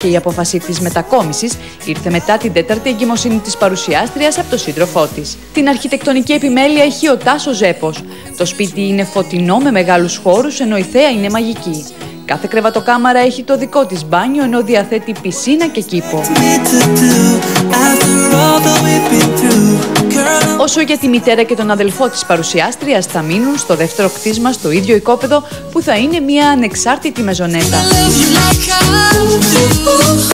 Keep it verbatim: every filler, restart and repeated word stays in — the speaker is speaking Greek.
και η απόφαση της μετακόμισης ήρθε μετά την τέταρτη εγκυμοσύνη της παρουσιάστριας από τον σύντροφό της. Την αρχιτεκτονική επιμέλεια έχει ο Τάσος Ζέπος. Το σπίτι είναι φωτεινό με μεγάλους χώρους, ενώ η θέα είναι μαγική. Κάθε κρεβατοκάμαρα έχει το δικό της μπάνιο, ενώ διαθέτει πισίνα και κήπο. Όσο για τη μητέρα και τον αδελφό της παρουσιάστριας, θα μείνουν στο δεύτερο κτίσμα στο ίδιο οικόπεδο, που θα είναι μια ανεξάρτητη μεζονέτα.